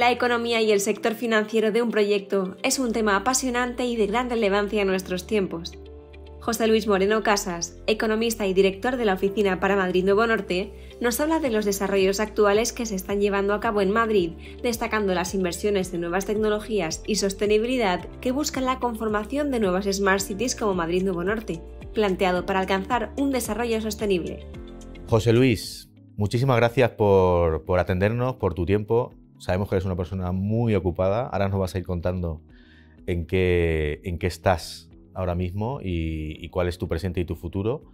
La economía y el sector financiero de un proyecto es un tema apasionante y de gran relevancia en nuestros tiempos. José Luis Moreno Casas, economista y director de la Oficina para Madrid Nuevo Norte, nos habla de los desarrollos actuales que se están llevando a cabo en Madrid, destacando las inversiones en nuevas tecnologías y sostenibilidad que buscan la conformación de nuevas Smart Cities como Madrid Nuevo Norte, planteado para alcanzar un desarrollo sostenible. José Luis, muchísimas gracias por atendernos, por tu tiempo. Sabemos que eres una persona muy ocupada. Ahora nos vas a ir contando en qué estás ahora mismo y cuál es tu presente y tu futuro.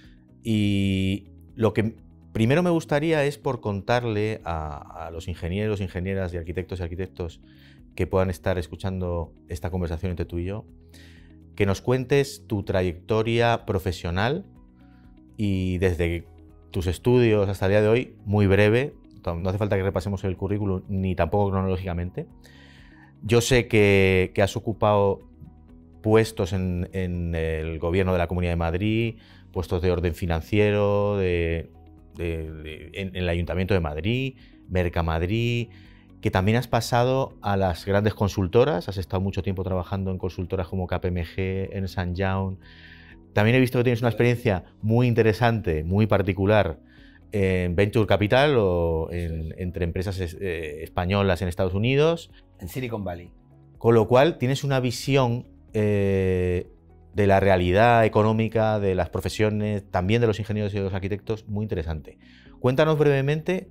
Y lo que primero me gustaría es por contarle a los ingenieros, ingenieras y arquitectos que puedan estar escuchando esta conversación entre tú y yo, que nos cuentes tu trayectoria profesional y desde tus estudios hasta el día de hoy, muy breve. No hace falta que repasemos el currículum ni tampoco cronológicamente. Yo sé que has ocupado puestos en el gobierno de la Comunidad de Madrid, puestos de orden financiero, en el Ayuntamiento de Madrid, Mercamadrid, que también has pasado a las grandes consultoras, has estado mucho tiempo trabajando en consultoras como KPMG, Ernst & Young. También he visto que tienes una experiencia muy interesante, muy particular en Venture Capital o entre empresas españolas en Estados Unidos. En Silicon Valley. Con lo cual tienes una visión de la realidad económica, de las profesiones, también de los ingenieros y de los arquitectos, muy interesante. Cuéntanos brevemente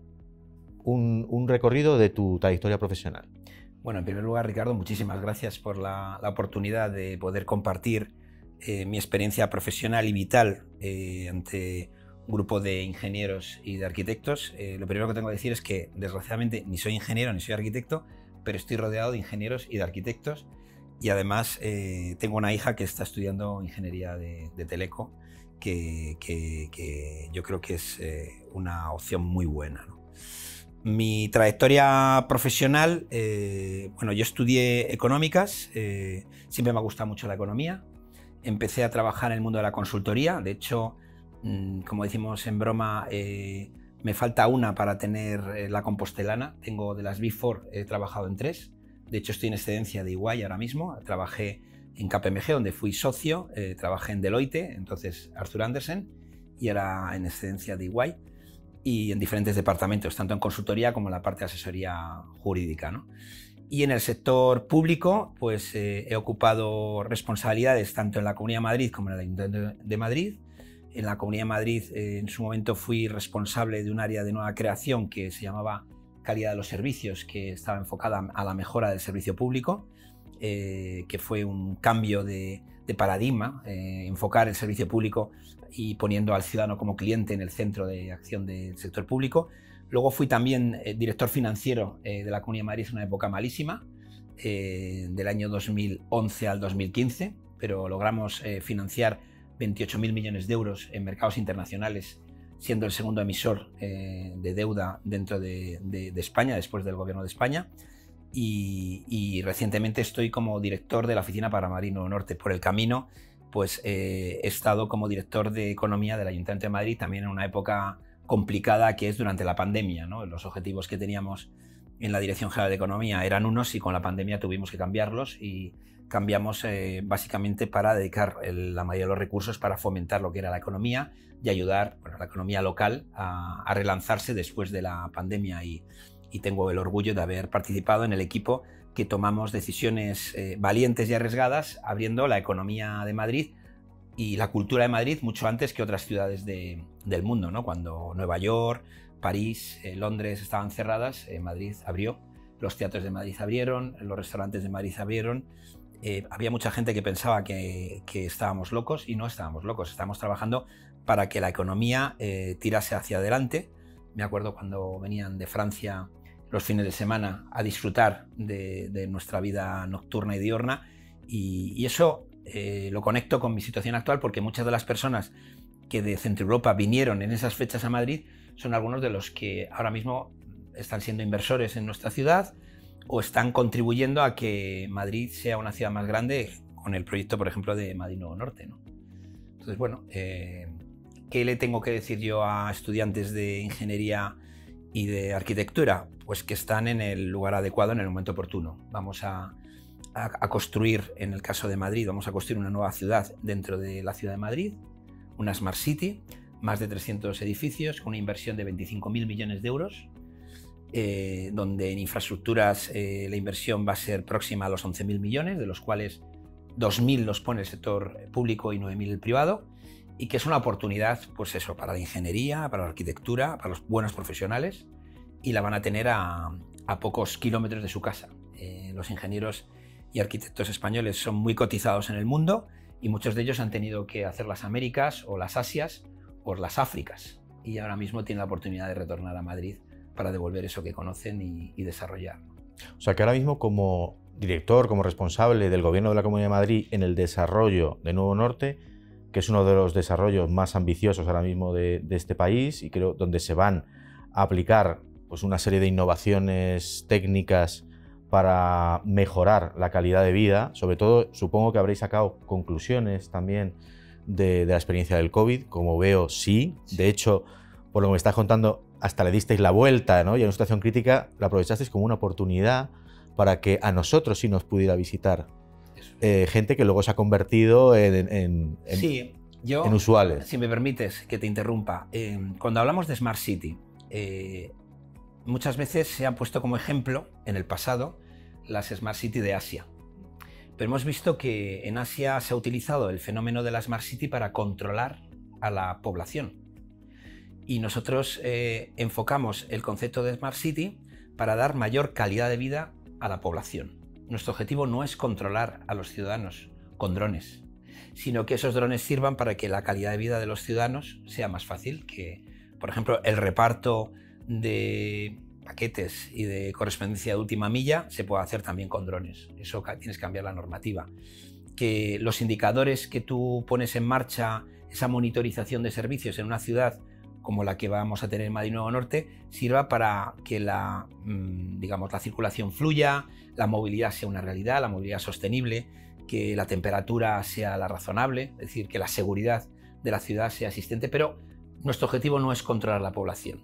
un recorrido de tu trayectoria profesional. Bueno, en primer lugar, Ricardo, muchísimas gracias por la oportunidad de poder compartir mi experiencia profesional y vital ante un grupo de ingenieros y de arquitectos. Lo primero que tengo que decir es que, desgraciadamente, ni soy ingeniero ni soy arquitecto, pero estoy rodeado de ingenieros y de arquitectos. Y además tengo una hija que está estudiando ingeniería de teleco, que yo creo que es una opción muy buena, ¿no? Mi trayectoria profesional, bueno, yo estudié económicas, siempre me ha gustado mucho la economía. Empecé a trabajar en el mundo de la consultoría. De hecho, como decimos en broma, me falta una para tener la compostelana. Tengo de las Big Four, he trabajado en 3. De hecho, estoy en excedencia de EY ahora mismo. Trabajé en KPMG, donde fui socio. Trabajé en Deloitte, entonces Arthur Andersen, y ahora en excedencia de EY. Y en diferentes departamentos, tanto en consultoría como en la parte de asesoría jurídica, ¿no? Y en el sector público, pues he ocupado responsabilidades tanto en la Comunidad de Madrid como en el Ayuntamiento de Madrid. En la Comunidad de Madrid, en su momento, fui responsable de un área de nueva creación que se llamaba Calidad de los Servicios, que estaba enfocada a la mejora del servicio público, que fue un cambio de paradigma, enfocar el servicio público y poniendo al ciudadano como cliente en el centro de acción del sector público. Luego fui también director financiero de la Comunidad de Madrid en una época malísima, del año 2011 al 2015, pero logramos financiar 28.000 millones de euros en mercados internacionales, siendo el segundo emisor de deuda dentro de España, después del Gobierno de España. Y recientemente estoy como director de la Oficina para Madrid Nuevo Norte. Por el camino, pues he estado como director de Economía del Ayuntamiento de Madrid, también en una época complicada que es durante la pandemia, ¿no? Los objetivos que teníamos en la Dirección General de Economía eran unos y con la pandemia tuvimos que cambiarlos, y cambiamos básicamente para dedicar la mayoría de los recursos para fomentar lo que era la economía y ayudar a la economía local a relanzarse después de la pandemia. Y tengo el orgullo de haber participado en el equipo que tomamos decisiones valientes y arriesgadas, abriendo la economía de Madrid y la cultura de Madrid mucho antes que otras ciudades del mundo, ¿no? Cuando Nueva York, París, Londres estaban cerradas, Madrid abrió, los teatros de Madrid abrieron, los restaurantes de Madrid abrieron. Había mucha gente que pensaba que estábamos locos, y no estábamos locos, estábamos trabajando para que la economía tirase hacia adelante. Me acuerdo cuando venían de Francia los fines de semana a disfrutar de nuestra vida nocturna y diurna, y eso lo conecto con mi situación actual, porque muchas de las personas que de Centro Europa vinieron en esas fechas a Madrid son algunos de los que ahora mismo están siendo inversores en nuestra ciudad o están contribuyendo a que Madrid sea una ciudad más grande con el proyecto, por ejemplo, de Madrid Nuevo Norte, ¿no? Entonces, bueno, ¿qué le tengo que decir yo a estudiantes de ingeniería y de arquitectura? pues que están en el lugar adecuado en el momento oportuno. Vamos a construir, en el caso de Madrid, vamos a construir una nueva ciudad dentro de la ciudad de Madrid, una Smart City, más de 300 edificios, con una inversión de 25.000 millones de euros, donde en infraestructuras la inversión va a ser próxima a los 11.000 millones, de los cuales 2.000 los pone el sector público y 9.000 el privado, y que es una oportunidad, pues eso, para la ingeniería, para la arquitectura, para los buenos profesionales, y la van a tener a pocos kilómetros de su casa. Los ingenieros y arquitectos españoles son muy cotizados en el mundo y muchos de ellos han tenido que hacer las Américas o las Asias o las Áfricas, y ahora mismo tienen la oportunidad de retornar a Madrid para devolver eso que conocen y desarrollar. O sea que ahora mismo, como director, como responsable del Gobierno de la Comunidad de Madrid en el desarrollo de Nuevo Norte, que es uno de los desarrollos más ambiciosos ahora mismo de este país, y creo donde se van a aplicar pues una serie de innovaciones técnicas para mejorar la calidad de vida. Sobre todo, supongo que habréis sacado conclusiones también de la experiencia del COVID. Como veo, sí. De hecho, por lo que me estás contando, hasta le disteis la vuelta, ¿no? Y en una situación crítica la aprovechasteis como una oportunidad para que a nosotros sí nos pudiera visitar gente que luego se ha convertido en usuales. Si me permites que te interrumpa, cuando hablamos de Smart City, muchas veces se han puesto como ejemplo en el pasado las Smart City de Asia. Pero hemos visto que en Asia se ha utilizado el fenómeno de la Smart City para controlar a la población. Y nosotros enfocamos el concepto de Smart City para dar mayor calidad de vida a la población. Nuestro objetivo no es controlar a los ciudadanos con drones, sino que esos drones sirvan para que la calidad de vida de los ciudadanos sea más fácil, que, por ejemplo, el reparto de paquetes y de correspondencia de última milla se puede hacer también con drones. Eso tienes que cambiar la normativa. Que los indicadores que tú pones en marcha, esa monitorización de servicios en una ciudad como la que vamos a tener en Madrid Nuevo Norte, sirva para que la circulación fluya, la movilidad sea una realidad, la movilidad sostenible, que la temperatura sea la razonable, es decir, que la seguridad de la ciudad sea existente, pero nuestro objetivo no es controlar la población.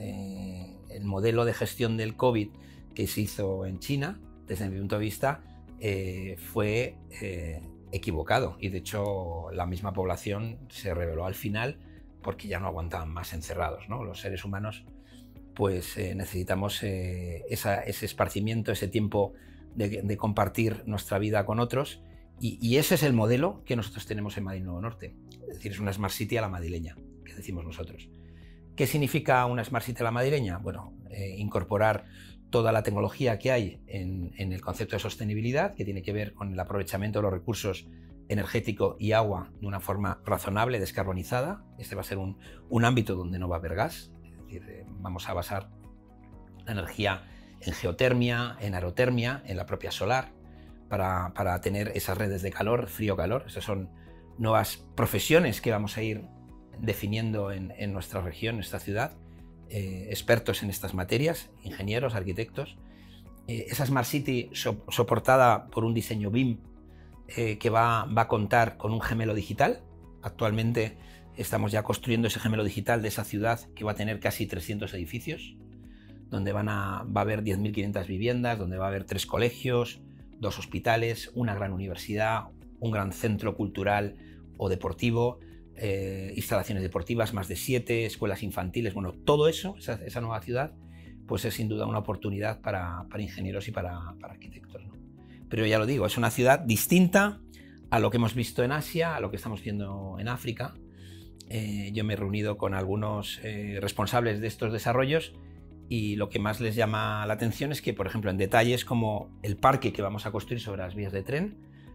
El modelo de gestión del COVID que se hizo en China, desde mi punto de vista, fue equivocado, y de hecho la misma población se rebeló al final porque ya no aguantaban más encerrados, ¿no? Los seres humanos pues necesitamos ese esparcimiento, ese tiempo de compartir nuestra vida con otros, y ese es el modelo que nosotros tenemos en Madrid Nuevo Norte. Es decir, es una Smart City a la madrileña, que decimos nosotros. ¿Qué significa una Smart City a la madrileña? Bueno, incorporar toda la tecnología que hay en el concepto de sostenibilidad, que tiene que ver con el aprovechamiento de los recursos energético y agua de una forma razonable, descarbonizada. Este va a ser un ámbito donde no va a haber gas, es decir, vamos a basar la energía en geotermia, en aerotermia, en la propia solar, para tener esas redes de calor, frío-calor. Estas son nuevas profesiones que vamos a ir definiendo en nuestra región, en nuestra ciudad, expertos en estas materias, ingenieros, arquitectos. Esa Smart City soportada por un diseño BIM que va a contar con un gemelo digital. Actualmente estamos ya construyendo ese gemelo digital de esa ciudad, que va a tener casi 300 edificios, donde va a haber 10.500 viviendas, donde va a haber 3 colegios, 2 hospitales, una gran universidad, un gran centro cultural o deportivo, instalaciones deportivas, más de 7, escuelas infantiles. Bueno, todo eso, esa nueva ciudad, pues es sin duda una oportunidad para ingenieros y para arquitectos, ¿no? Pero ya lo digo, es una ciudad distinta a lo que hemos visto en Asia, a lo que estamos viendo en África. Yo me he reunido con algunos responsables de estos desarrollos, y lo que más les llama la atención es que, por ejemplo, en detalles como el parque que vamos a construir sobre las vías de tren,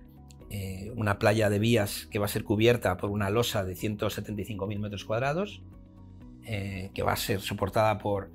una playa de vías que va a ser cubierta por una losa de 175.000 metros cuadrados, que va a ser soportada por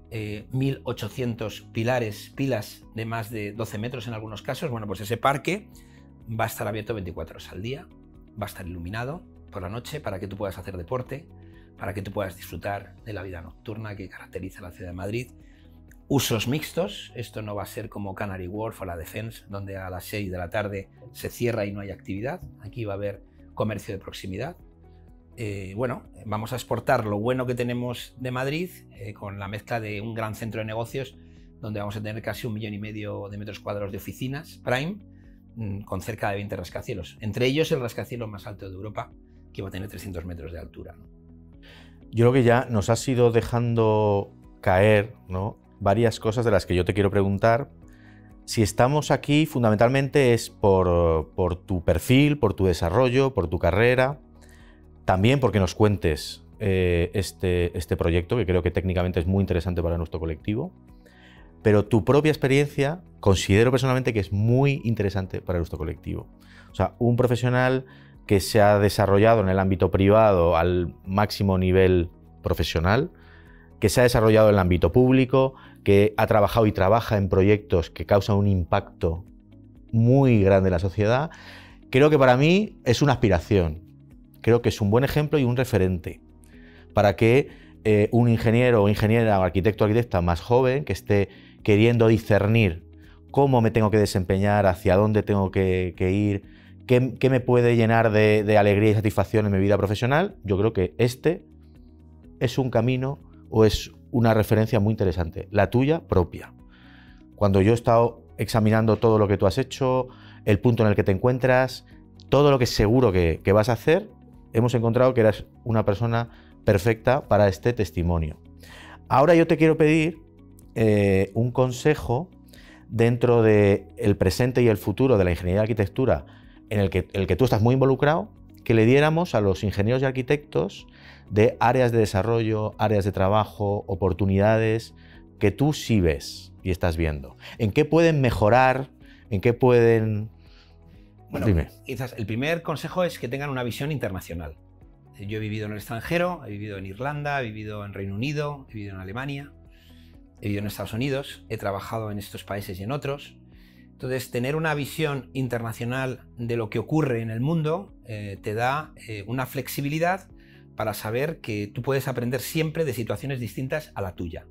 1.800 pilas de más de 12 metros en algunos casos. Bueno, pues ese parque va a estar abierto 24 horas al día, va a estar iluminado por la noche para que tú puedas hacer deporte, para que tú puedas disfrutar de la vida nocturna que caracteriza la ciudad de Madrid. Usos mixtos, esto no va a ser como Canary Wharf o la Defense, donde a las 6 de la tarde se cierra y no hay actividad. Aquí va a haber comercio de proximidad. Bueno, vamos a exportar lo bueno que tenemos de Madrid, con la mezcla de un gran centro de negocios, donde vamos a tener casi 1,5 millones de metros cuadrados de oficinas Prime, con cerca de 20 rascacielos. Entre ellos el rascacielos más alto de Europa, que va a tener 300 metros de altura, ¿no? Yo creo que ya nos has ido dejando caer, ¿no?, varias cosas de las que yo te quiero preguntar. Si estamos aquí, fundamentalmente es por tu perfil, por tu desarrollo, por tu carrera, también porque nos cuentes este proyecto, que creo que técnicamente es muy interesante para nuestro colectivo, pero tu propia experiencia considero personalmente que es muy interesante para nuestro colectivo. O sea, un profesional que se ha desarrollado en el ámbito privado al máximo nivel profesional, que se ha desarrollado en el ámbito público, que ha trabajado y trabaja en proyectos que causan un impacto muy grande en la sociedad, creo que para mí es una aspiración. Creo que es un buen ejemplo y un referente para que un ingeniero o ingeniera o arquitecto o arquitecta más joven que esté queriendo discernir cómo me tengo que desempeñar, hacia dónde tengo que ir, qué me puede llenar de alegría y satisfacción en mi vida profesional, yo creo que este es un camino o es una referencia muy interesante, la tuya propia. Cuando yo he estado examinando todo lo que tú has hecho, el punto en el que te encuentras, todo lo que seguro que vas a hacer, hemos encontrado que eres una persona perfecta para este testimonio. Ahora yo te quiero pedir un consejo dentro del presente y el futuro de la ingeniería de arquitectura en el que tú estás muy involucrado, que le diéramos a los ingenieros y arquitectos de áreas de desarrollo, áreas de trabajo, oportunidades que tú sí ves y estás viendo. ¿En qué pueden mejorar? ¿En qué pueden...? Bueno, dime. Quizás el primer consejo es que tengan una visión internacional. Yo he vivido en el extranjero, he vivido en Irlanda, he vivido en Reino Unido, he vivido en Alemania, he vivido en Estados Unidos, he trabajado en estos países y en otros. Entonces, tener una visión internacional de lo que ocurre en el mundo te da una flexibilidad para saber que tú puedes aprender siempre de situaciones distintas a la tuya.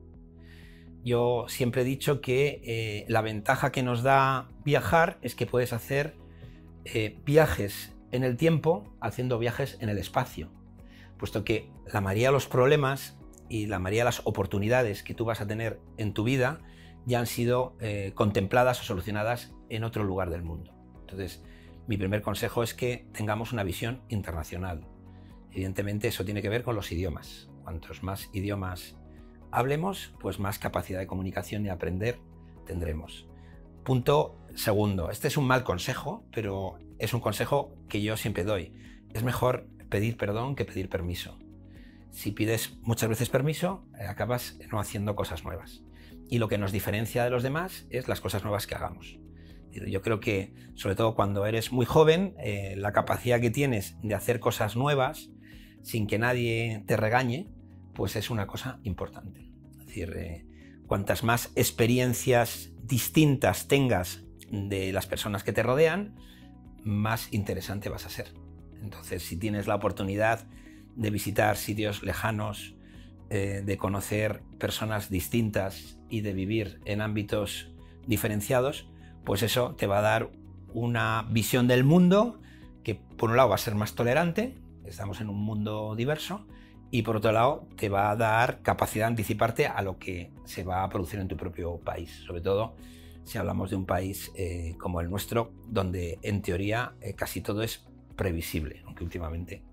Yo siempre he dicho que la ventaja que nos da viajar es que puedes hacer viajes en el tiempo haciendo viajes en el espacio, puesto que la mayoría de los problemas y la mayoría de las oportunidades que tú vas a tener en tu vida ya han sido contempladas o solucionadas en otro lugar del mundo. Entonces, mi primer consejo es que tengamos una visión internacional. Evidentemente, eso tiene que ver con los idiomas. Cuantos más idiomas hablemos, pues más capacidad de comunicación y aprender tendremos. Punto segundo. Este es un mal consejo, pero es un consejo que yo siempre doy. Es mejor pedir perdón que pedir permiso. Si pides muchas veces permiso, acabas no haciendo cosas nuevas. Y lo que nos diferencia de los demás es las cosas nuevas que hagamos. Yo creo que, sobre todo cuando eres muy joven, la capacidad que tienes de hacer cosas nuevas sin que nadie te regañe, pues es una cosa importante. Es decir, cuantas más experiencias distintas tengas de las personas que te rodean, más interesante vas a ser. Entonces, si tienes la oportunidad de visitar sitios lejanos, de conocer personas distintas y de vivir en ámbitos diferenciados, pues eso te va a dar una visión del mundo que por un lado va a ser más tolerante, estamos en un mundo diverso, y por otro lado te va a dar capacidad de anticiparte a lo que se va a producir en tu propio país, sobre todo si hablamos de un país como el nuestro, donde en teoría casi todo es previsible, aunque últimamente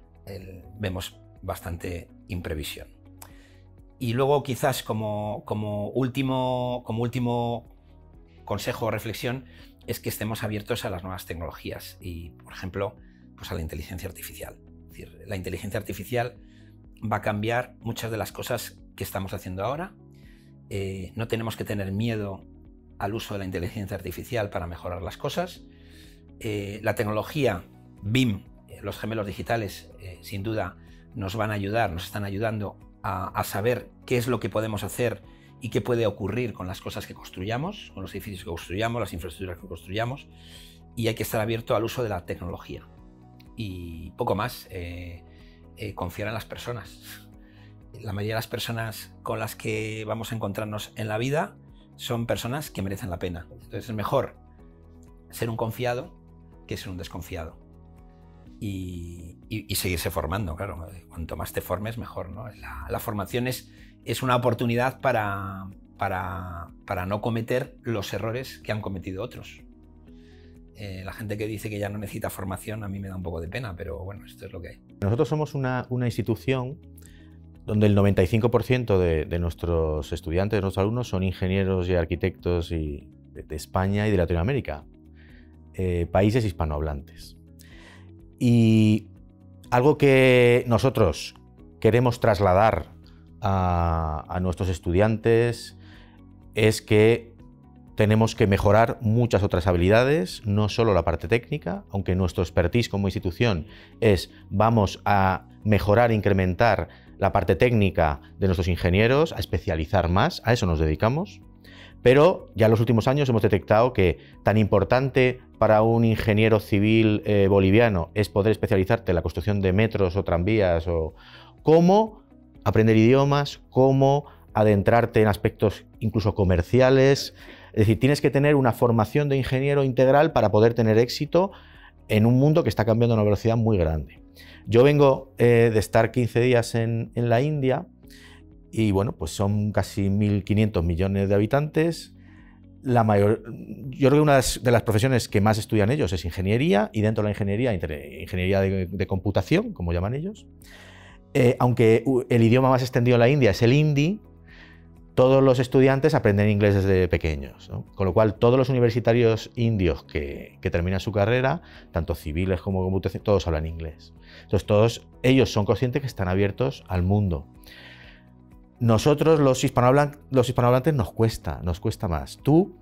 vemos bastante imprevisión. Y luego quizás como último consejo o reflexión es que estemos abiertos a las nuevas tecnologías y, por ejemplo, pues a la inteligencia artificial. Es decir, la inteligencia artificial va a cambiar muchas de las cosas que estamos haciendo ahora. No tenemos que tener miedo al uso de la inteligencia artificial para mejorar las cosas. La tecnología BIM, los gemelos digitales, sin duda nos van a ayudar, nos están ayudando a saber qué es lo que podemos hacer y qué puede ocurrir con las cosas que construyamos, con los edificios que construyamos, las infraestructuras que construyamos, y hay que estar abierto al uso de la tecnología. Y poco más, confiar en las personas. La mayoría de las personas con las que vamos a encontrarnos en la vida son personas que merecen la pena. Entonces es mejor ser un confiado que ser un desconfiado. Y seguirse formando, claro. Cuanto más te formes, mejor, ¿no? La formación es una oportunidad para para no cometer los errores que han cometido otros. La gente que dice que ya no necesita formación a mí me da un poco de pena, pero bueno, esto es lo que hay. Nosotros somos una institución donde el 95% de nuestros estudiantes, de nuestros alumnos, son ingenieros y arquitectos de España y de Latinoamérica, países hispanohablantes. Y algo que nosotros queremos trasladar a nuestros estudiantes es que tenemos que mejorar muchas otras habilidades, no solo la parte técnica, aunque nuestro expertise como institución es vamos a mejorar e incrementar la parte técnica de nuestros ingenieros, a especializar más, a eso nos dedicamos. Pero ya en los últimos años hemos detectado que tan importante para un ingeniero civil boliviano es poder especializarte en la construcción de metros o tranvías, o cómo aprender idiomas, cómo adentrarte en aspectos incluso comerciales. Es decir, tienes que tener una formación de ingeniero integral para poder tener éxito en un mundo que está cambiando a una velocidad muy grande. Yo vengo de estar 15 días en la India y bueno, pues son casi 1.500 millones de habitantes. Yo creo que una de las profesiones que más estudian ellos es ingeniería, y dentro de la ingeniería, ingeniería de computación, como llaman ellos. Aunque el idioma más extendido en la India es el hindi, todos los estudiantes aprenden inglés desde pequeños, ¿no? Con lo cual todos los universitarios indios que terminan su carrera, tanto civiles como computación, todos hablan inglés. Entonces todos ellos son conscientes que están abiertos al mundo. Nosotros los hispanohablantes nos cuesta más. Tú,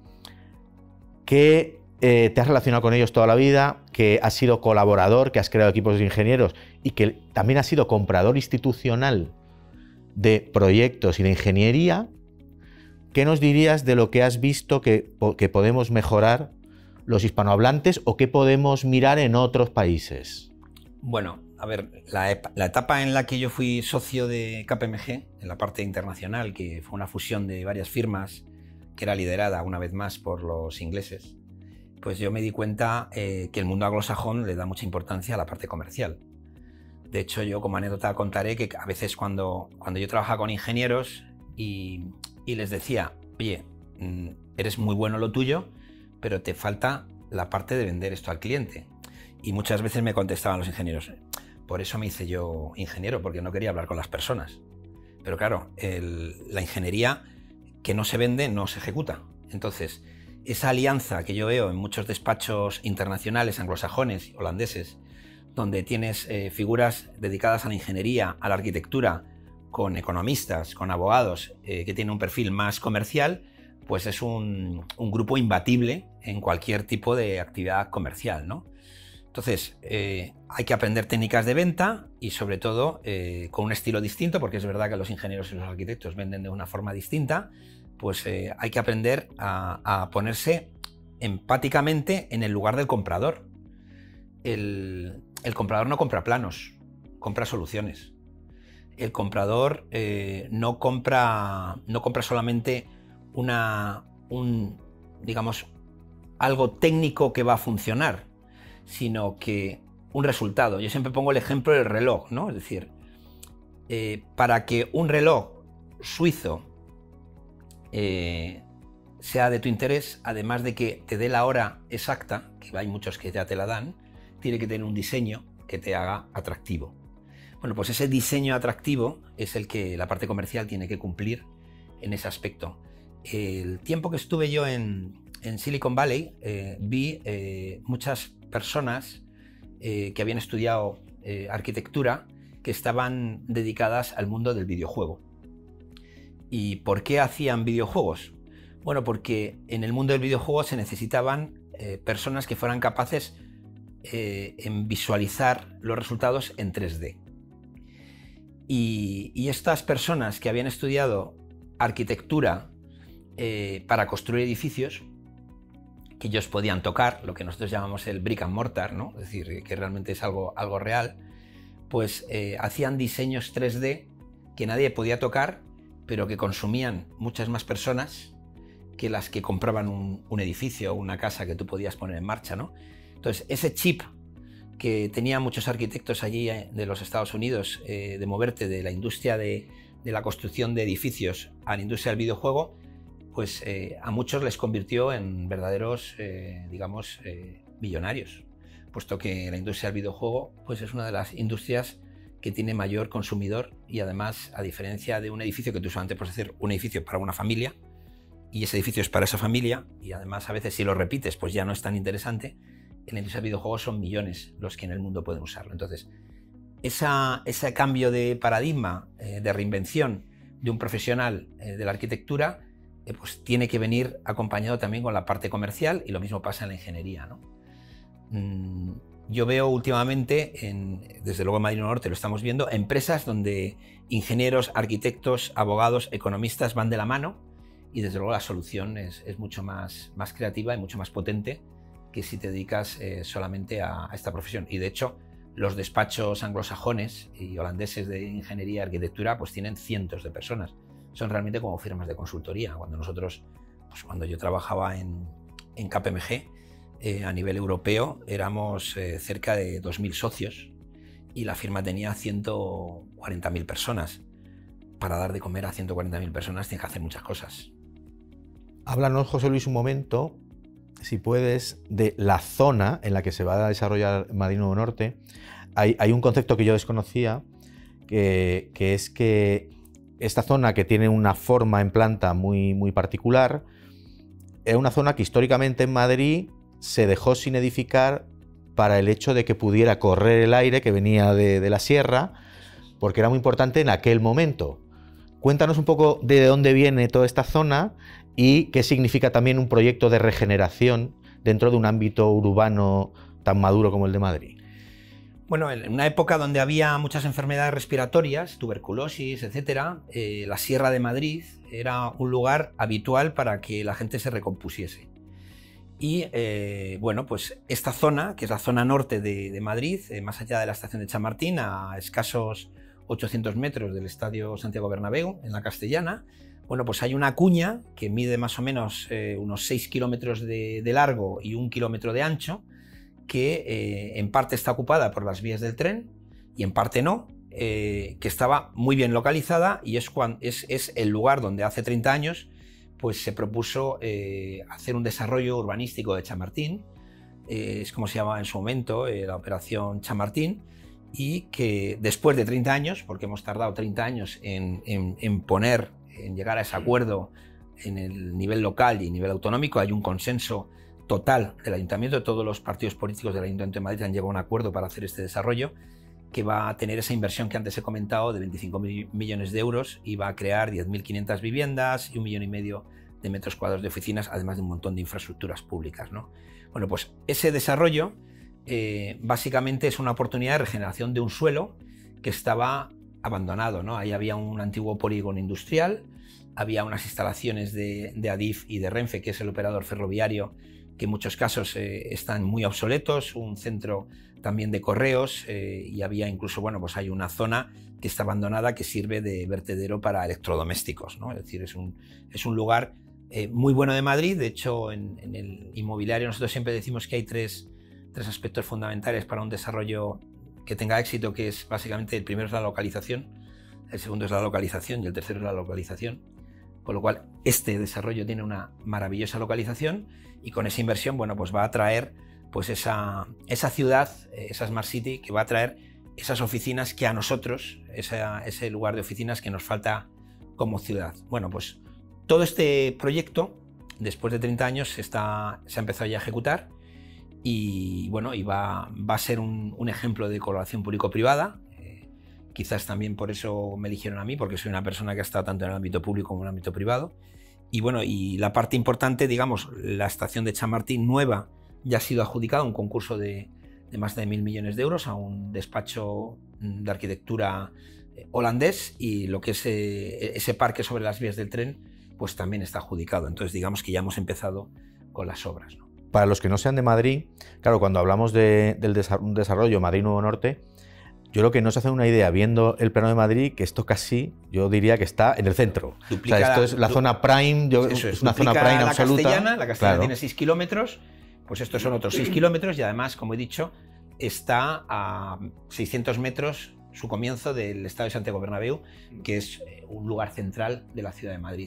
que te has relacionado con ellos toda la vida, que has sido colaborador, que has creado equipos de ingenieros y que también has sido comprador institucional de proyectos y de ingeniería, ¿qué nos dirías de lo que has visto que podemos mejorar los hispanohablantes o qué podemos mirar en otros países? Bueno, a ver, la etapa en la que yo fui socio de KPMG, en la parte internacional, que fue una fusión de varias firmas, que era liderada una vez más por los ingleses, pues yo me di cuenta que el mundo anglosajón le da mucha importancia a la parte comercial. De hecho, yo como anécdota contaré que a veces cuando yo trabajaba con ingenieros y les decía, oye, eres muy bueno lo tuyo, pero te falta la parte de vender esto al cliente. Y muchas veces me contestaban los ingenieros, por eso me hice yo ingeniero, porque no quería hablar con las personas. Pero claro, la ingeniería que no se vende no se ejecuta. Entonces, esa alianza que yo veo en muchos despachos internacionales, anglosajones, holandeses, donde tienes figuras dedicadas a la ingeniería, a la arquitectura, con economistas, con abogados, que tienen un perfil más comercial, pues es un grupo imbatible en cualquier tipo de actividad comercial, ¿no? Entonces, hay que aprender técnicas de venta y sobre todo con un estilo distinto, porque es verdad que los ingenieros y los arquitectos venden de una forma distinta, pues hay que aprender a ponerse empáticamente en el lugar del comprador. El comprador no compra planos, compra soluciones. El comprador no compra solamente digamos, algo técnico que va a funcionar, sino que un resultado. Yo siempre pongo el ejemplo del reloj, ¿no? Es decir, para que un reloj suizo sea de tu interés, además de que te dé la hora exacta, que hay muchos que ya te la dan, tiene que tener un diseño que te haga atractivo. Bueno, pues ese diseño atractivo es el que la parte comercial tiene que cumplir en ese aspecto. El tiempo que estuve yo en Silicon Valley, vi muchas personas que habían estudiado arquitectura que estaban dedicadas al mundo del videojuego. ¿Y por qué hacían videojuegos? Bueno, porque en el mundo del videojuego se necesitaban personas que fueran capaces en visualizar los resultados en 3D. Y estas personas que habían estudiado arquitectura para construir edificios, que ellos podían tocar, lo que nosotros llamamos el brick and mortar, ¿no? Es decir, que realmente es algo real, pues hacían diseños 3D que nadie podía tocar, pero que consumían muchas más personas que las que compraban un edificio o una casa que tú podías poner en marcha, ¿no? Entonces, ese chip que tenían muchos arquitectos allí de los Estados Unidos, de moverte de la industria de la construcción de edificios a la industria del videojuego, pues a muchos les convirtió en verdaderos, digamos, millonarios, puesto que la industria del videojuego pues es una de las industrias que tiene mayor consumidor y además, a diferencia de un edificio que tú solamente puedes hacer un edificio para una familia y ese edificio es para esa familia y además a veces si lo repites pues ya no es tan interesante, en la industria del videojuego son millones los que en el mundo pueden usarlo. Entonces, ese cambio de paradigma, de reinvención de un profesional de la arquitectura, pues tiene que venir acompañado también con la parte comercial y lo mismo pasa en la ingeniería, ¿no? Yo veo últimamente, desde luego en Madrid Norte lo estamos viendo, empresas donde ingenieros, arquitectos, abogados, economistas van de la mano y desde luego la solución es mucho más creativa y mucho más potente que si te dedicas solamente a esta profesión. Y de hecho, los despachos anglosajones y holandeses de ingeniería y arquitectura pues tienen cientos de personas. Son realmente como firmas de consultoría. Cuando yo trabajaba en KPMG, a nivel europeo éramos cerca de 2.000 socios y la firma tenía 140.000 personas. Para dar de comer a 140.000 personas tienes que hacer muchas cosas. Háblanos, José Luis, un momento, si puedes, de la zona en la que se va a desarrollar Madrid Nuevo Norte. Hay un concepto que yo desconocía, que es que esta zona, que tiene una forma en planta muy particular, es una zona que históricamente en Madrid se dejó sin edificar para el hecho de que pudiera correr el aire que venía de la sierra, porque era muy importante en aquel momento. Cuéntanos un poco de dónde viene toda esta zona y qué significa también un proyecto de regeneración dentro de un ámbito urbano tan maduro como el de Madrid. Bueno, en una época donde había muchas enfermedades respiratorias, tuberculosis, etc., la Sierra de Madrid era un lugar habitual para que la gente se recompusiese. Y bueno, pues esta zona, que es la zona norte de Madrid, más allá de la estación de Chamartín, a escasos 800 metros del Estadio Santiago Bernabéu, en la Castellana, bueno, pues hay una cuña que mide más o menos unos 6 kilómetros de largo y 1 kilómetro de ancho, que en parte está ocupada por las vías del tren y en parte no, que estaba muy bien localizada y es el lugar donde hace 30 años pues se propuso hacer un desarrollo urbanístico de Chamartín, es como se llamaba en su momento, la operación Chamartín, y que después de 30 años, porque hemos tardado 30 años en llegar a ese acuerdo en el nivel local y nivel autonómico, hay un consenso total del Ayuntamiento, todos los partidos políticos del Ayuntamiento de Madrid han llegado a un acuerdo para hacer este desarrollo, que va a tener esa inversión que antes he comentado de 25 millones de euros y va a crear 10.500 viviendas y 1,5 millones de metros cuadrados de oficinas, además de un montón de infraestructuras públicas, ¿no? Bueno, pues ese desarrollo básicamente es una oportunidad de regeneración de un suelo que estaba abandonado, ¿no? Ahí había un antiguo polígono industrial, había unas instalaciones de Adif y de Renfe, que es el operador ferroviario, que en muchos casos están muy obsoletos, un centro también de correos y había incluso, bueno, pues hay una zona que está abandonada que sirve de vertedero para electrodomésticos, ¿no? Es decir, es un lugar muy bueno de Madrid. De hecho, en el inmobiliario nosotros siempre decimos que hay tres aspectos fundamentales para un desarrollo que tenga éxito, que es básicamente el primero es la localización, el segundo es la localización y el tercero es la localización. Con lo cual, este desarrollo tiene una maravillosa localización y con esa inversión, bueno, pues va a traer pues esa ciudad, esa Smart City, que va a traer esas oficinas que a nosotros, ese lugar de oficinas que nos falta como ciudad. Bueno, pues todo este proyecto, después de 30 años, se ha empezado ya a ejecutar y bueno, y va a ser un ejemplo de colaboración público-privada. Quizás también por eso me eligieron a mí, porque soy una persona que ha estado tanto en el ámbito público como en el ámbito privado. Y bueno, y la parte importante, digamos, la estación de Chamartín nueva ya ha sido adjudicada a un concurso de más de 1.000 millones de euros a un despacho de arquitectura holandés, y lo que es ese parque sobre las vías del tren pues también está adjudicado. Entonces digamos que ya hemos empezado con las obras, ¿no? Para los que no sean de Madrid, claro, cuando hablamos de un desarrollo Madrid Nuevo Norte, yo creo que no se hace una idea viendo el plano de Madrid que esto casi, yo diría que está en el centro. O sea, esto es la zona prime, es una zona prime absoluta. La Castellana tiene 6 kilómetros, pues estos son otros 6 kilómetros y además, como he dicho, está a 600 metros su comienzo del Estadio Santiago Bernabéu, que es un lugar central de la ciudad de Madrid.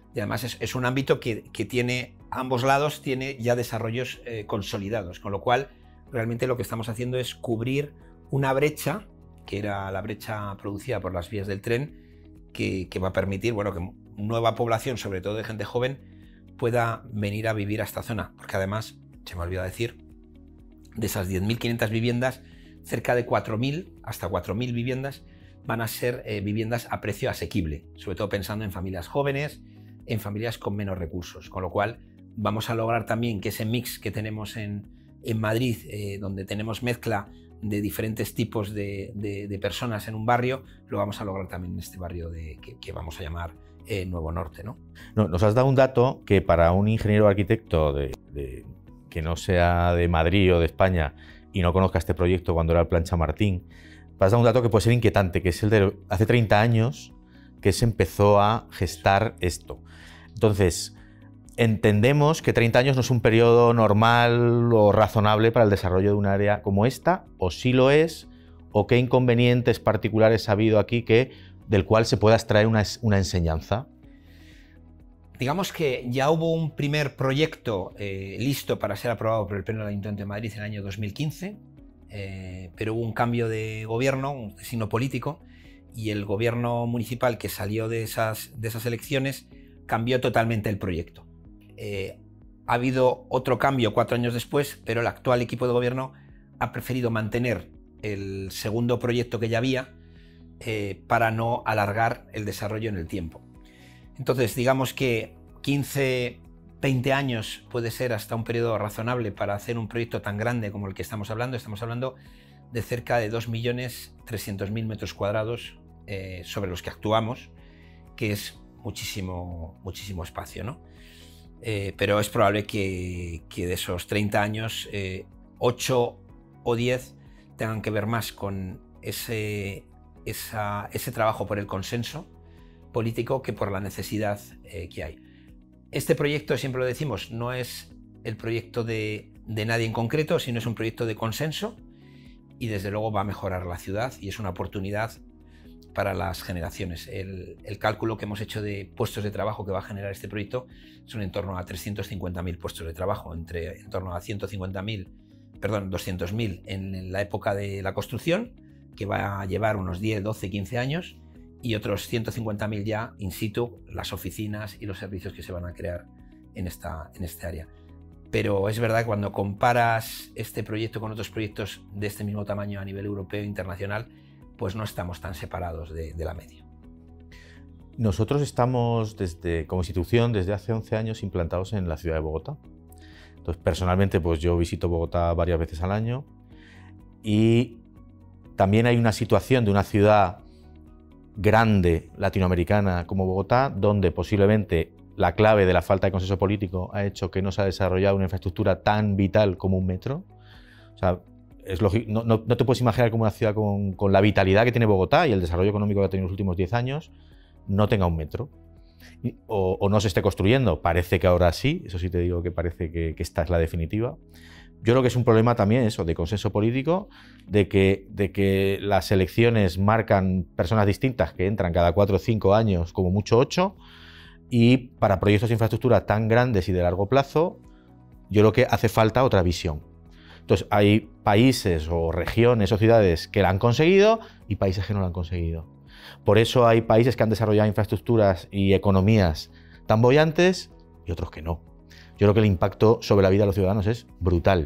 y además es un ámbito que tiene, a ambos lados, tiene ya desarrollos consolidados, con lo cual realmente lo que estamos haciendo es cubrir una brecha, que era la brecha producida por las vías del tren, que va a permitir, bueno, que nueva población, sobre todo de gente joven, pueda venir a vivir a esta zona, porque además, se me olvidó decir, de esas 10.500 viviendas, cerca de 4.000, hasta 4.000 viviendas van a ser viviendas a precio asequible, sobre todo pensando en familias jóvenes, en familias con menos recursos, con lo cual vamos a lograr también que ese mix que tenemos en Madrid, donde tenemos mezcla de diferentes tipos de personas en un barrio, lo vamos a lograr también en este barrio que vamos a llamar Nuevo Norte, ¿no? Nos has dado un dato que para un ingeniero arquitecto que no sea de Madrid o de España y no conozca este proyecto cuando era el Plan Chamartín, has dado un dato que puede ser inquietante, que es el de hace 30 años que se empezó a gestar esto. Entonces, entendemos que 30 años no es un periodo normal o razonable para el desarrollo de un área como esta, o sí lo es, o qué inconvenientes particulares ha habido aquí del cual se pueda extraer una enseñanza. Digamos que ya hubo un primer proyecto listo para ser aprobado por el Pleno del Ayuntamiento de Madrid en el año 2015, pero hubo un cambio de gobierno, un signo político, y el gobierno municipal que salió de esas elecciones cambió totalmente el proyecto. Ha habido otro cambio 4 años después, pero el actual equipo de gobierno ha preferido mantener el segundo proyecto que ya había para no alargar el desarrollo en el tiempo. Entonces, digamos que 15, 20 años puede ser hasta un periodo razonable para hacer un proyecto tan grande como el que estamos hablando. Estamos hablando de cerca de 2.300.000 metros cuadrados sobre los que actuamos, que es muchísimo espacio, ¿no? Pero es probable que de esos 30 años, 8 o 10 tengan que ver más con ese trabajo por el consenso político que por la necesidad que hay. Este proyecto, siempre lo decimos, no es el proyecto de nadie en concreto, sino es un proyecto de consenso y desde luego va a mejorar la ciudad y es una oportunidad para las generaciones. El cálculo que hemos hecho de puestos de trabajo que va a generar este proyecto son en torno a 350.000 puestos de trabajo, en torno a 200.000 en la época de la construcción, que va a llevar unos 10, 12, 15 años, y otros 150.000 ya in situ, las oficinas y los servicios que se van a crear en esta área. Pero es verdad que cuando comparas este proyecto con otros proyectos de este mismo tamaño a nivel europeo e internacional, pues no estamos tan separados de la media. Nosotros estamos, como institución, desde hace 11 años implantados en la ciudad de Bogotá. Entonces, personalmente, pues yo visito Bogotá varias veces al año y también hay una situación de una ciudad grande latinoamericana como Bogotá, donde posiblemente la clave de la falta de consenso político ha hecho que no se ha desarrollado una infraestructura tan vital como un metro. O sea, es lógico, no te puedes imaginar como una ciudad con la vitalidad que tiene Bogotá y el desarrollo económico que ha tenido en los últimos 10 años no tenga un metro. O no se esté construyendo. Parece que ahora sí, eso sí te digo que parece que esta es la definitiva. Yo creo que es un problema también eso, de consenso político, de que las elecciones marcan personas distintas que entran cada 4 o 5 años, como mucho 8, y para proyectos de infraestructura tan grandes y de largo plazo, yo creo que hace falta otra visión. Entonces, hay países o regiones o ciudades que la han conseguido y países que no la han conseguido. Por eso hay países que han desarrollado infraestructuras y economías tan bollantes y otros que no. Yo creo que el impacto sobre la vida de los ciudadanos es brutal.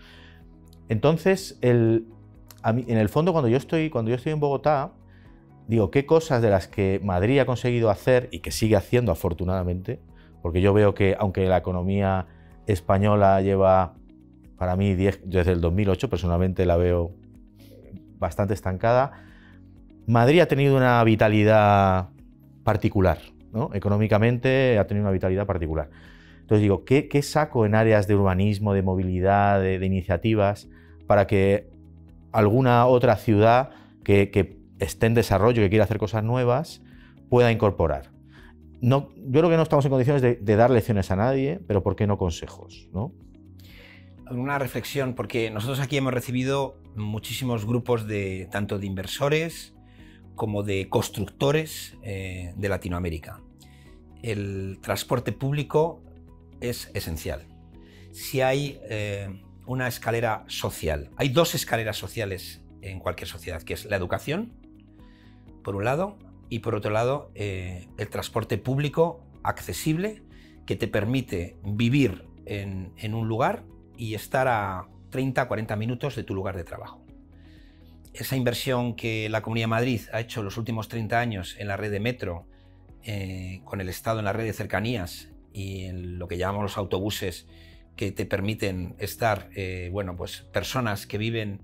Entonces, en el fondo, cuando yo estoy en Bogotá, digo, ¿qué cosas de las que Madrid ha conseguido hacer y que sigue haciendo afortunadamente? Porque yo veo que, aunque la economía española lleva, para mí, desde el 2008, personalmente la veo bastante estancada, Madrid ha tenido una vitalidad particular, ¿no? Económicamente ha tenido una vitalidad particular. Entonces digo, ¿qué saco en áreas de urbanismo, de movilidad, de iniciativas para que alguna otra ciudad que esté en desarrollo, que quiera hacer cosas nuevas, pueda incorporar? Yo creo que no estamos en condiciones de dar lecciones a nadie, pero ¿por qué no consejos, ¿no? Una reflexión, porque nosotros aquí hemos recibido muchísimos grupos tanto de inversores como de constructores de Latinoamérica. el transporte público es esencial. Si hay una escalera social, hay dos escaleras sociales en cualquier sociedad, que es la educación, por un lado, y por otro lado, el transporte público accesible que te permite vivir en un lugar y estar a 30-40 minutos de tu lugar de trabajo. Esa inversión que la Comunidad de Madrid ha hecho los últimos 30 años en la red de metro, con el Estado en la red de cercanías y en lo que llamamos los autobuses que te permiten estar, pues personas que viven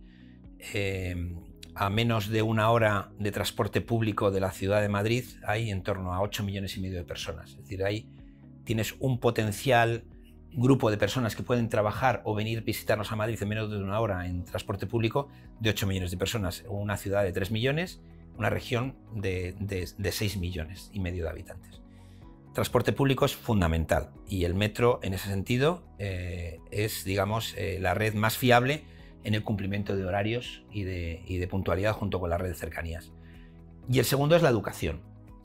a menos de una hora de transporte público de la ciudad de Madrid, hay en torno a 8,5 millones de personas. Es decir, ahí tienes un potencial grupo de personas que pueden trabajar o venir a visitarnos a Madrid en menos de una hora en transporte público de 8 millones de personas. Una ciudad de 3 millones, una región de 6,5 millones de habitantes. Transporte público es fundamental y el metro en ese sentido es, digamos, la red más fiable en el cumplimiento de horarios y de puntualidad junto con la red de cercanías. Y el segundo es la educación.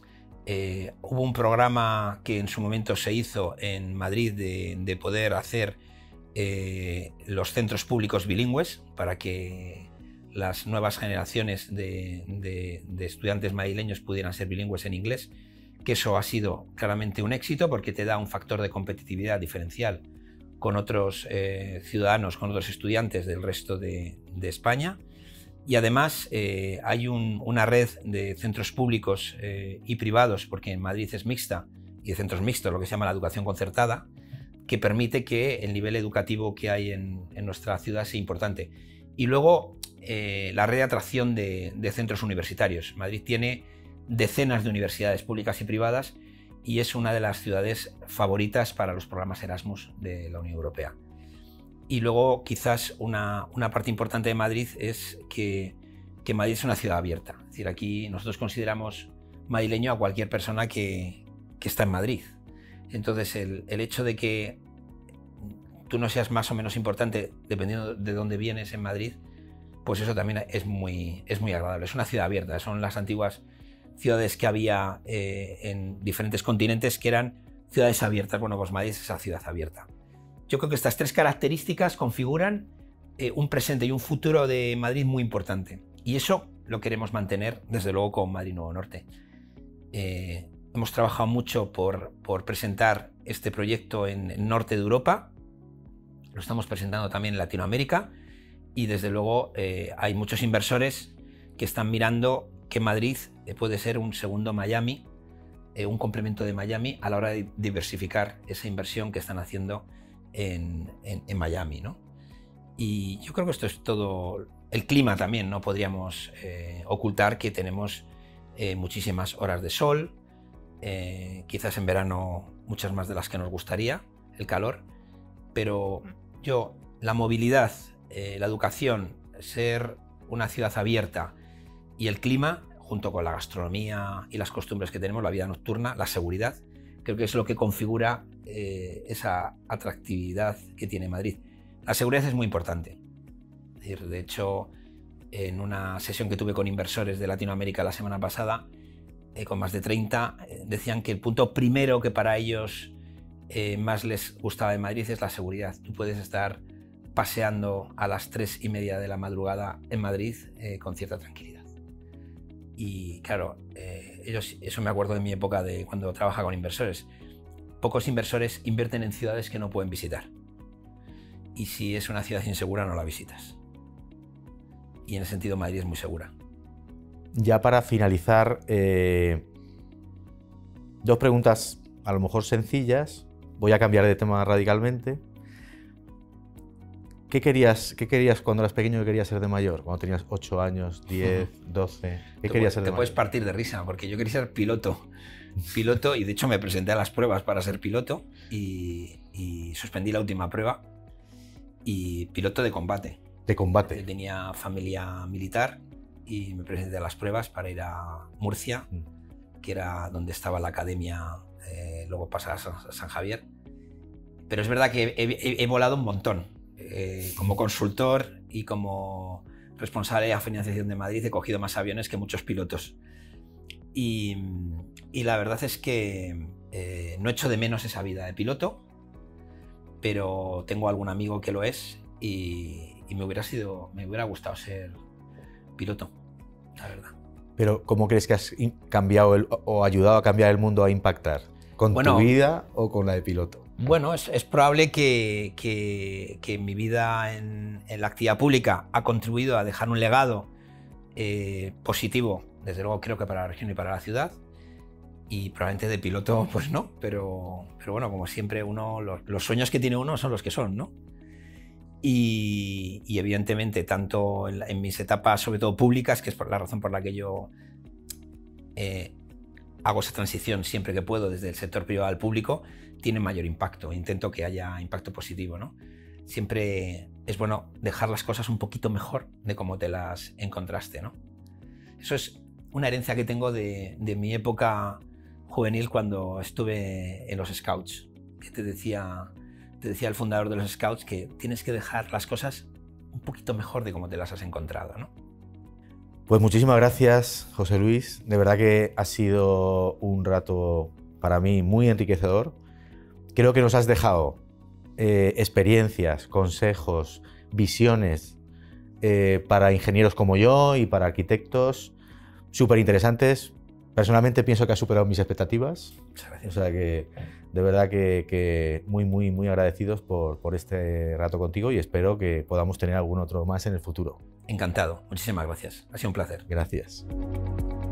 Hubo un programa que en su momento se hizo en Madrid de poder hacer los centros públicos bilingües para que las nuevas generaciones de estudiantes madrileños pudieran ser bilingües en inglés, que eso ha sido claramente un éxito porque te da un factor de competitividad diferencial con otros ciudadanos, con otros estudiantes del resto de España. Y además hay una red de centros públicos y privados, porque en Madrid es mixta, y de centros mixtos, lo que se llama la educación concertada, que permite que el nivel educativo que hay en nuestra ciudad sea importante. Y luego la red de atracción de centros universitarios. Madrid tiene decenas de universidades públicas y privadas y es una de las ciudades favoritas para los programas Erasmus de la Unión Europea. Y luego quizás una parte importante de Madrid es que Madrid es una ciudad abierta. Es decir, aquí nosotros consideramos madrileño a cualquier persona que está en Madrid. Entonces el hecho de que tú no seas más o menos importante dependiendo de dónde vienes en Madrid, pues eso también es muy agradable. Es una ciudad abierta, son las antiguas ciudades que había en diferentes continentes que eran ciudades abiertas. Bueno, pues Madrid es esa ciudad abierta. Yo creo que estas tres características configuran un presente y un futuro de Madrid muy importante. Y eso lo queremos mantener, desde luego, con Madrid Nuevo Norte. Hemos trabajado mucho por presentar este proyecto en el norte de Europa. Lo estamos presentando también en Latinoamérica. Y desde luego hay muchos inversores que están mirando que Madrid puede ser un segundo Miami, un complemento de Miami a la hora de diversificar esa inversión que están haciendo en Miami, ¿no? Y yo creo que esto es todo. El clima también, no podríamos ocultar que tenemos muchísimas horas de sol, quizás en verano muchas más de las que nos gustaría, el calor, pero la movilidad, la educación, ser una ciudad abierta y el clima, junto con la gastronomía y las costumbres que tenemos, la vida nocturna, la seguridad, creo que es lo que configura esa atractividad que tiene Madrid. La seguridad es muy importante. Es decir, de hecho, en una sesión que tuve con inversores de Latinoamérica la semana pasada, con más de 30, decían que el punto primero que para ellos más les gustaba de Madrid es la seguridad. Tú puedes estar paseando a las 3:30 de la madrugada en Madrid con cierta tranquilidad. Y claro, eso me acuerdo de mi época de cuando trabajaba con inversores. Pocos inversores invierten en ciudades que no pueden visitar. Y si es una ciudad insegura, no la visitas. Y en ese sentido, Madrid es muy segura. Ya para finalizar, dos preguntas a lo mejor sencillas. Voy a cambiar de tema radicalmente. ¿Qué querías cuando eras pequeño? ¿Qué querías ser de mayor? Cuando tenías 8 años, 10, 12. ¿Qué querías ser de mayor? Te puedes partir de risa, porque yo quería ser piloto. Piloto, y de hecho me presenté a las pruebas para ser piloto y suspendí la última prueba. Y piloto de combate. De combate. Yo tenía familia militar y me presenté a las pruebas para ir a Murcia, que era donde estaba la academia, luego pasar a San Javier. Pero es verdad que he volado un montón. Como consultor y como responsable de la financiación de Madrid he cogido más aviones que muchos pilotos. Y la verdad es que No echo de menos esa vida de piloto, pero tengo algún amigo que lo es y me hubiera gustado ser piloto, la verdad. Pero ¿cómo crees que has cambiado o ayudado a cambiar el mundo, a impactar? ¿Con tu vida o con la de piloto? Bueno, es probable que mi vida en la actividad pública ha contribuido a dejar un legado positivo, desde luego creo que para la región y para la ciudad, y probablemente de piloto pues no, pero bueno, como siempre los sueños que tiene uno son los que son, ¿no? Y evidentemente tanto en mis etapas, sobre todo públicas, que es por la razón por la que yo hago esa transición siempre que puedo desde el sector privado al público, tiene mayor impacto. Intento que haya impacto positivo, ¿no? Siempre es bueno dejar las cosas un poquito mejor de cómo te las encontraste, ¿no? Eso es una herencia que tengo de mi época juvenil cuando estuve en los Scouts, que te decía el fundador de los Scouts que tienes que dejar las cosas un poquito mejor de cómo te las has encontrado, ¿no? Pues muchísimas gracias, José Luis. De verdad que ha sido un rato para mí muy enriquecedor. Creo que nos has dejado experiencias, consejos, visiones para ingenieros como yo y para arquitectos súper interesantes. Personalmente pienso que has superado mis expectativas. Muchas gracias. O sea que de verdad que muy agradecidos por este rato contigo y espero que podamos tener algún otro más en el futuro. Encantado. Muchísimas gracias. Ha sido un placer. Gracias.